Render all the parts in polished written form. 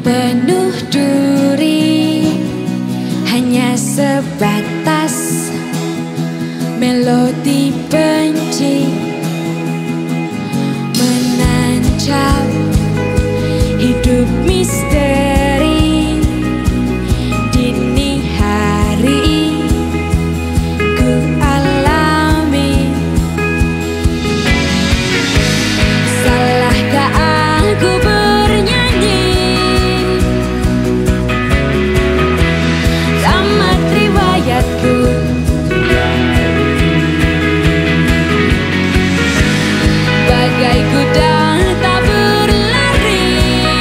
penuh duri, hanya sebatas melodi benci menancap hidup misteri. Dini hari ku alami, salahkah aku bernyanyi? Tamat riwayatku, bagai kuda tak berlari.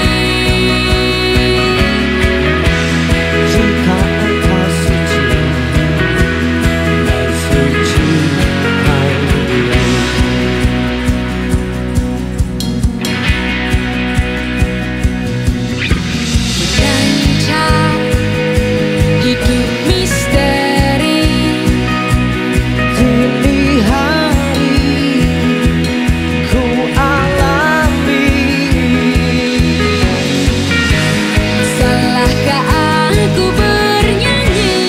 Jika engkau suci, sucikan diri. Menancap hidup misteri. Dini hari ku alami, Salahkah aku bernyanyi?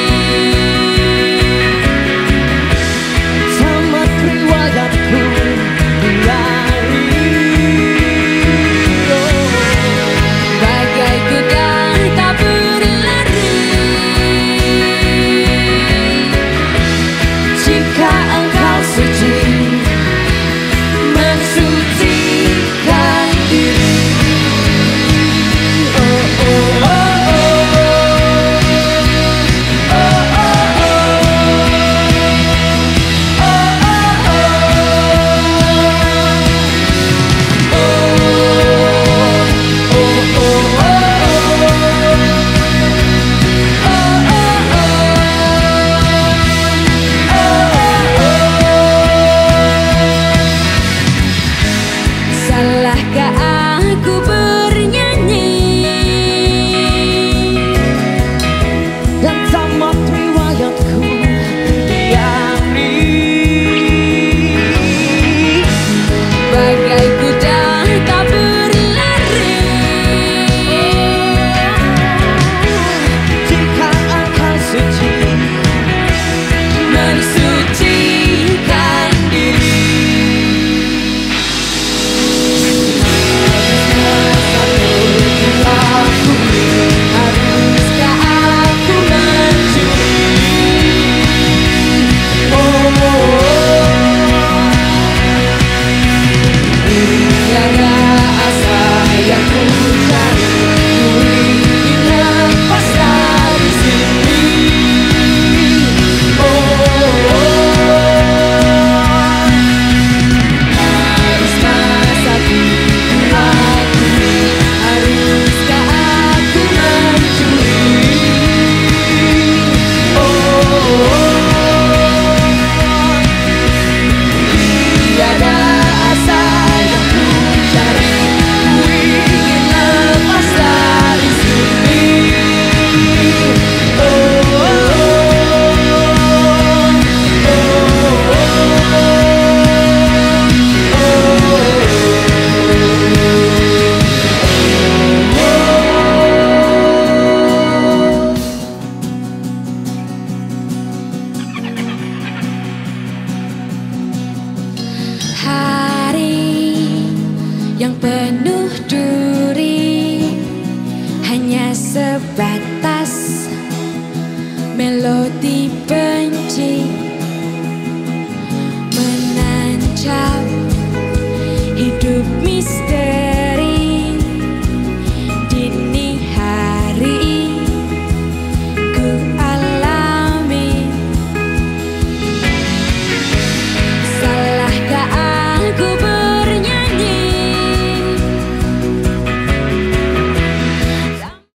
tamat riwayatku diari. Bagai kuda tak berlari. Jika engkau suci, mensucikan diri. Oh, oh, oh, oh. Oh, oh, oh. Oh, Salahkah aku bernyanyi? dan tamat riwayatku diari. Bagai kuda tak berlari. Jika engkau suci, Mensucikan diri. Haruskah aku mencuri? Tiada asa yang ku cari, ku ingin lepas dari sini. Haruskah sakit aku? Haruskah aku mencuri? Tiada asa yang ku cari, ku ingin lepas dari sini. Hari yang penuh duri, hanya sebatas